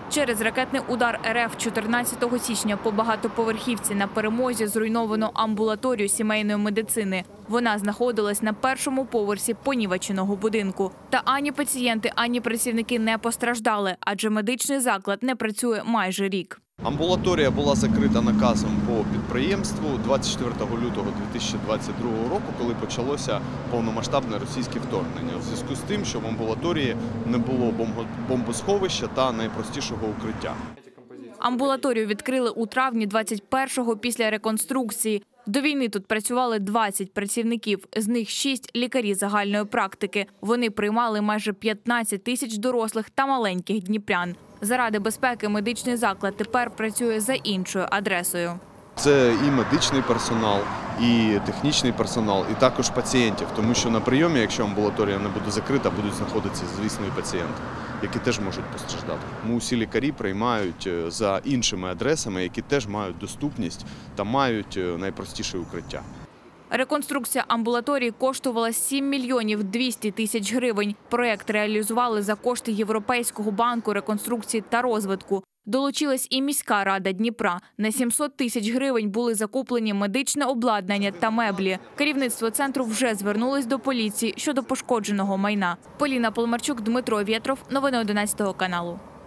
Через ракетний удар РФ 14 січня по багатоповерхівці на Перемозі зруйновано амбулаторію сімейної медицини. Вона знаходилась на першому поверсі понівеченого будинку. Та ані пацієнти, ані працівники не постраждали, адже медичний заклад не працює майже рік. Амбулаторія була закрита наказом по підприємству 24 лютого 2022 року, коли почалося повномасштабне російське вторгнення. У зв'язку з тим, що в амбулаторії не було бомбосховища та найпростішого укриття. Амбулаторію відкрили у травні 21-го після реконструкції. До війни тут працювали 20 працівників, з них 6 – лікарі загальної практики. Вони приймали майже 15 тисяч дорослих та маленьких дніпрян. Заради безпеки медичний заклад тепер працює за іншою адресою. Це і медичний персонал, і технічний персонал, і також пацієнтів. Тому що на прийомі, якщо амбулаторія не буде закрита, будуть знаходитися, звісно, і пацієнти, які теж можуть постраждати. Усі лікарі приймають за іншими адресами, які теж мають доступність та мають найпростіше укриття. Реконструкція амбулаторії коштувала 7 мільйонів 200 тисяч гривень. Проєкт реалізували за кошти Європейського банку реконструкції та розвитку. Долучилась і міська рада Дніпра. На 700 тисяч гривень були закуплені медичне обладнання та меблі. Керівництво центру вже звернулось до поліції щодо пошкодженого майна. Поліна Полмарчук, Дмитро Вєтров. Новини 11 каналу.